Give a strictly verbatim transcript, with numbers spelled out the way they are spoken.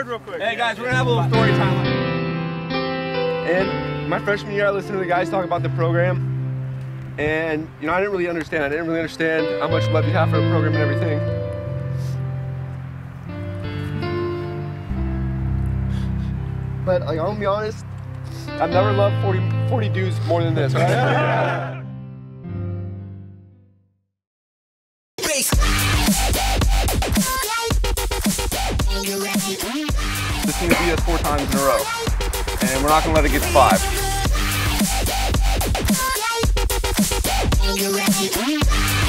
word real quick. Hey guys, we're gonna have a little story time. And my freshman year, I listened to the guys talk about the program, and you know, I didn't really understand. I didn't really understand how much love you have for the program and everything. But like, I'm gonna be honest, I've never loved forty, forty dudes more than this. Right? This team beat us four times in a row, and we're not gonna let it get to five.